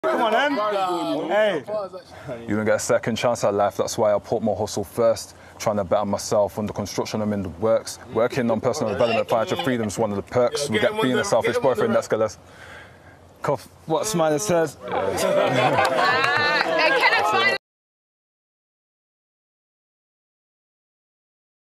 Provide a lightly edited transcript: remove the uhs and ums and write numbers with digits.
Come on, then. Hey. You don't get a second chance at life. That's why I put my hustle first. Trying to better myself under construction. I'm in the works. Working on personal development, financial freedom is one of the perks. We get being a selfish boyfriend. Let's go. What Smiley says.